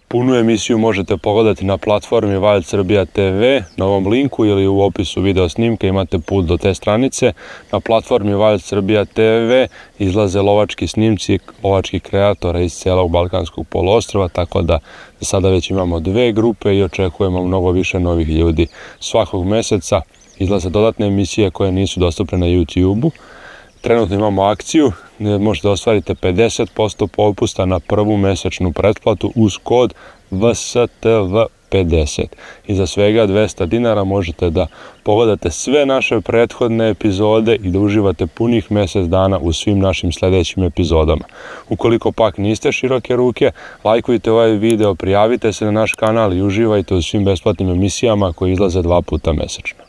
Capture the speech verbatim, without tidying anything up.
Punu emisiju možete pogledati na platformi Wild Srbija te ve, na ovom linku ili u opisu video snimka imate put do te stranice. Na platformi Wild Srbija te ve izlaze lovački snimci lovačkih kreatora iz celog Balkanskog poluostrva, tako da sada već imamo dve grupe i očekujemo mnogo više novih ljudi. Svakog meseca izlaze dodatne emisije koje nisu dostupne na YouTube-u. Trenutno imamo akciju gdje možete ostvariti pedeset posto popusta na prvu mesečnu pretplatu uz kod V S T V pedeset. I za svega dvesta dinara možete da pogledate sve naše prethodne epizode i da uživate punih mjesec dana u svim našim sljedećim epizodama. Ukoliko pak niste široke ruke, lajkujte ovaj video, prijavite se na naš kanal i uživajte u svim besplatnim emisijama koje izlaze dva puta mesečno.